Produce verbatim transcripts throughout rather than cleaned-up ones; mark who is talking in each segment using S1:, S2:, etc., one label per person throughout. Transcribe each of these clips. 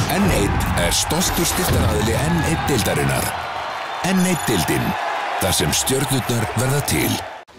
S1: N eitt er stoltur styrktaraðili N eitt deildarinnar. N eitt deildin, þar sem stjörnurnar verða til.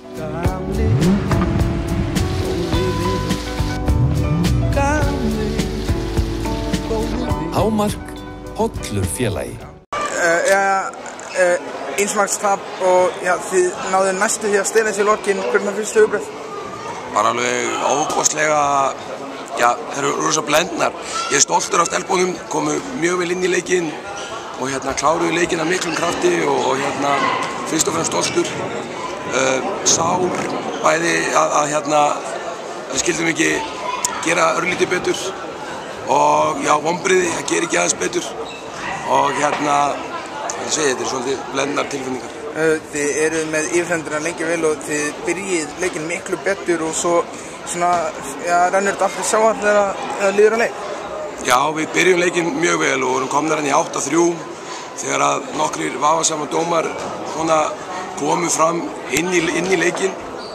S2: Hámark, hollur félagi.
S3: Uh, ja, uh, einsmarkstap og ja, þið náðu næstu því að stela þessi lokin. Hvernig það fyrstu hugbreyð?
S4: Bara alveg óbúslega, já, það eru rosa blendnar. Ég er stoltur af stelpunum, komu mjög vel inn í leikinn og hérna kláruðu leikinn af miklum krafti og, og hérna fyrst og fremst stoltur. Uh, sár bæði að, að hérna við skildum ekki gera örlítið betur og já, vonbrigði að gera ekki aðeins betur og hérna, ég segi þetta er svolítið blendnar tilfinningar.
S3: Þið eru með yfirhöndina lengi vel og þið byrjið leikinn miklu betur og svo svona, ja, rennur þetta alltaf sjáar þegar það líður að leik?
S4: Já, við byrjum leikinn mjög vel og vorum komnar hann í átta þrjú þegar að nokkrir vafasamar dómar svona komu fram inn í, inn í leikinn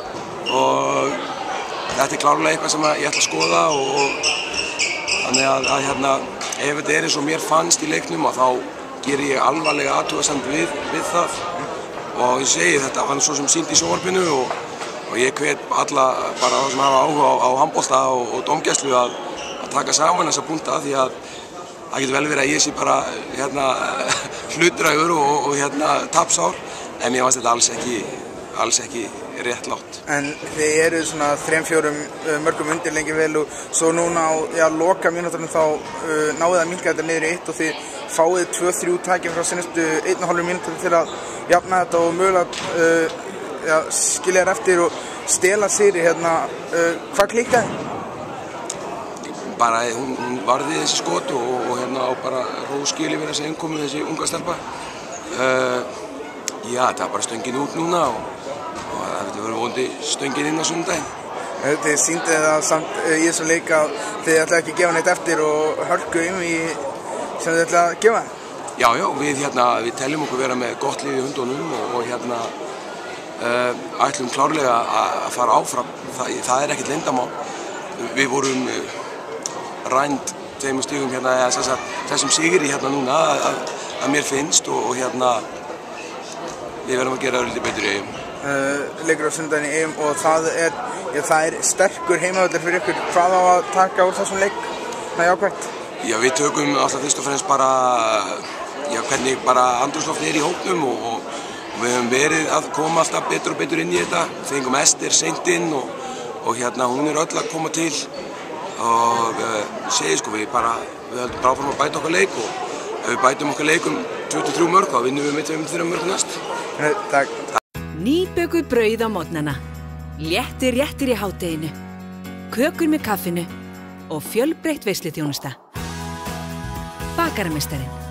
S4: og þetta er klárlega eitthvað sem ég ætla að skoða og, og þannig að, að hérna, ef þetta er eins og mér fannst í leiknum og þá gerir ég alvarlega athugasemd við, við það og ég segi þetta var svo sem sýnt í sjónvarpinu og, og ég hvet alla bara þá sem hafa áhuga á, á handbolta og, og dómgæslu að, að taka saman þessa punta því að það getur vel verið að ég sé bara hérna, hlutdrægur og, og hérna, tapsár en mér fannst þetta alls ekki, alls ekki réttlátt.
S3: En þið eru svona þrem fjórum uh, mörgum undir lengi vel og svo núna á ja, loka mínútunum þá uh, náðu það að minnka þetta niður í eitt og þið fáið tvö þrjú tækjum frá senstu einn og hálfur mínútur til að jafna þetta og mögulega uh, ja, skilja þér eftir og stela sigri hérna. Uh, hvað klikkaði?
S4: Bara hún, hún varði þessi skot og, og hérna á bara róskili við þessi innkomu þessi unga stelpa. Uh, já, það er bara stöngin út núna og og það verður vonandi stöngin inn á sundaginn.
S3: Þið sýndið það samt í þessum leik að þið ætlaði ekki að gefa neitt eftir og hörku um í sem þið ætlaði að gefa?
S4: Já, já, við, hérna, við teljum okkur vera með gott lið í hundunum og, og hérna uh, ætlum klárlega að fara áfram. Það, það er ekkert leyndarmál. Við vorum uh, rænd tveimur stigum hérna, eða þessum sigri hérna núna að, að, að mér finnst og, og hérna við verðum að gera örlítið betur í eigum.
S3: Uh, leikur á sundaginn í E M og það er, ja, það er sterkur heimavöllur fyrir ykkur. Hvað á að taka úr þessum leik? Það er jákvæmt.
S4: Já, við tökum alltaf fyrst og fremst bara já, hvernig bara andrúmsloftið er í hópnum og, og, og við höfum verið að koma alltaf betur og betur inn í þetta. Fengum Ester seint inn og, og hérna hún er öll að koma til og uh, segi sko við bara við höldum bara áfram að bæta okkar leik og ef við bætum okkar leik um tvö til þrjú mörk þá vinnum við með tveimur til þremur mörk næst.
S3: Uh, takk.
S5: Nýbökuð brauð á morgnana, léttir réttir í hádeginu, kökur með kaffinu og fjölbreytt veisluþjónusta. Bakarameistarinn.